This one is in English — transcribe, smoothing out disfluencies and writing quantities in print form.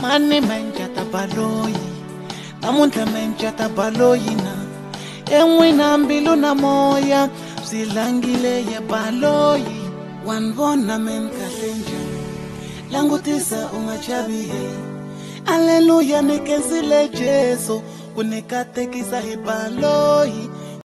Mani menjata baloyi, namuntlha menjata baloyi na. En'wina mbilu na moya, swi langile ye baloyi. Wanvona men kahle njhani, langutisa u nga chavi he. Aleluya ni kensile Jesu, ku ni katekisa hi baloyi.